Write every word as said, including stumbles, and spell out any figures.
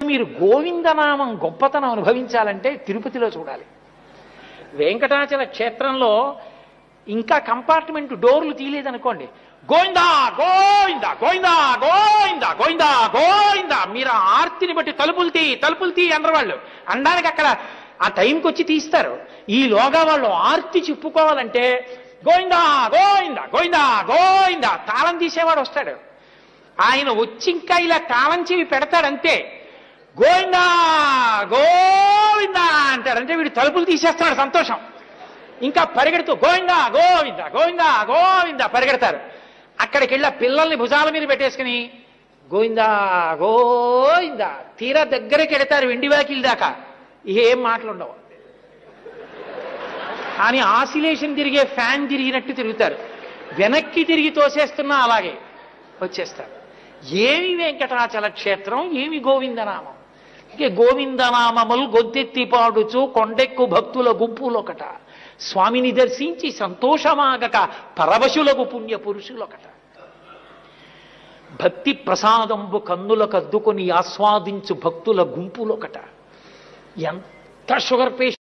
మీరు గోవిందనామం గొప్పతనం అనుభవించాలంటే తిరుపతిలో చూడాలి. వెంకటాచల క్షేత్రంలో ఇంకా కంపార్ట్మెంట్ డోర్లు తీయలేదనుకోండి, గోవిందా గోవిందా గోవిందా గోవిందా గోవిందా గోవిందా, మీరు ఆ ఆర్తిని బట్టి తలుపులు తీ తలుపులు తీ అన్నారు వాళ్ళు. అనడానికి అక్కడ ఆ టైంకి వచ్చి తీస్తారు. ఈలోగా వాళ్ళు ఆర్తి చెప్పుకోవాలంటే గోవిందా గోవిందా గోవిందా గోవిందా, తాళం తీసేవాడు వస్తాడు. ఆయన వచ్చి ఇంకా ఇలా తాళం చెవి పెడతాడంతే, గోవిందా గోవిందా అంటాడంటే వీడు తలుపులు తీసేస్తాడు సంతోషం. ఇంకా పరిగెడుతూ గోవిందా గోవిందా గోవిందా గోవిందా పరిగెడతారు. అక్కడికి వెళ్ళి పిల్లల్ని భుజాల మీద పెట్టేసుకుని గోవిందా గోవిందా తీరా దగ్గరికి వెడతారు వెండివాకిల దాకా, ఏం మాటలుండవు. కానీ ఆసిలేషన్ తిరిగే ఫ్యాన్ తిరిగినట్టు తిరుగుతారు. వెనక్కి తిరిగి తోసేస్తున్నా అలాగే వచ్చేస్తారు. ఏమి వెంకటాచల క్షేత్రం, ఏమి గోవిందనామం. ఇంకే గోవిందనామములు గొంతెత్తి పాడుచు కొండెక్కు భక్తుల గుంపులొకట, స్వామిని దర్శించి సంతోషమాగక పరవశులకు పుణ్య పురుషులొకట. భక్తి ప్రసాదంబు కన్నులకు అద్దుకొని ఆస్వాదించు భక్తుల గుంపులొకట. ఎంత షుగర్ పేషెంట్